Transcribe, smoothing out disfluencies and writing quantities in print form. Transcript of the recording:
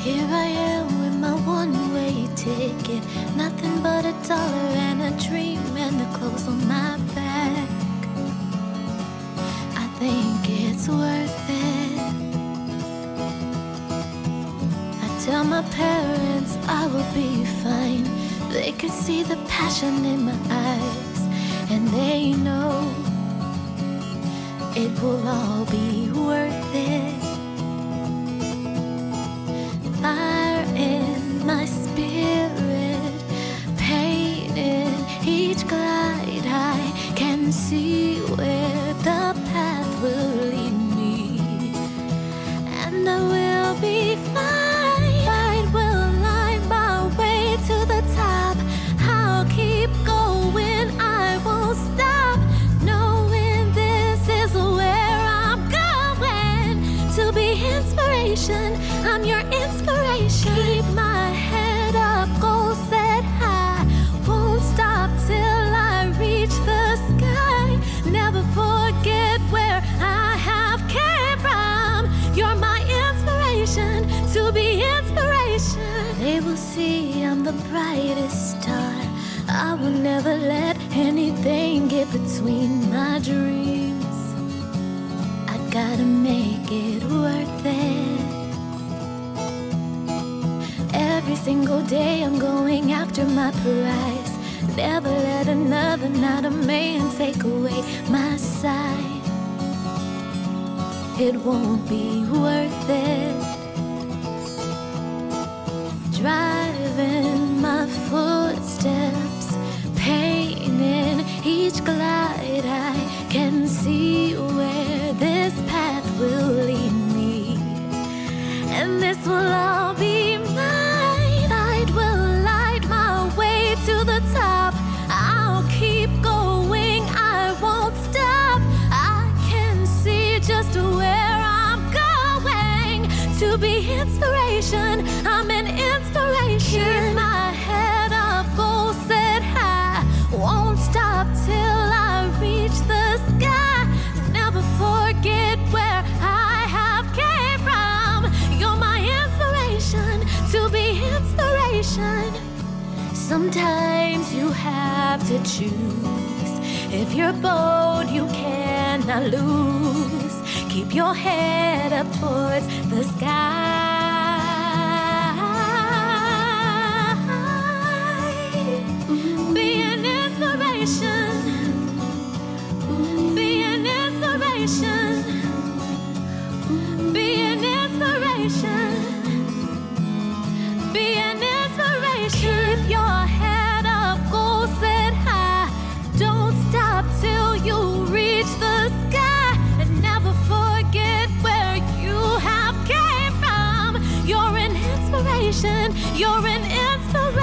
Here I am with my one-way ticket, nothing but $1 and a dream and the clothes on my back. I think it's worth it. I tell my parents I will be fine. They could see the passion in my eyes, and they know it will all be worth it. Fire in my spirit, pain in each glide. I can see where the path will lead me, and I will be fine. Light will light my way to the top. I'll keep going, I won't stop, knowing this is where I'm going. To be inspiration, I'm your inspiration. Keep my head up, goal set high. Won't stop till I reach the sky. Never forget where I have came from. You're my inspiration, to be inspiration. They will see I'm the brightest star. I will never let anything get between my dreams. I gotta make it worth it. Every single day I'm going after my prize. Never let another, not a man, take away my sight. It won't be worth it. Driving my footsteps, pain in each glide. I can see where this path will lead me, and this will all be mine. Light will light my way to the top. I'll keep going, I won't stop. I can see just where I'm going. To be inspiration, I'm an inspiration. Keep my head up, goal set high. Won't stop till I reach the sky. Never forget where I have came from. You're my inspiration, to be inspiration. Sometimes you have to choose. If you're bold, you cannot lose. Keep your head up towards the sky. Be an inspiration. Be an inspiration. Be an inspiration. Be an inspiration. Keep your head up, goal set high. Don't stop till you reach the sky, and never forget where you have came from. You're an inspiration. You're an inspiration.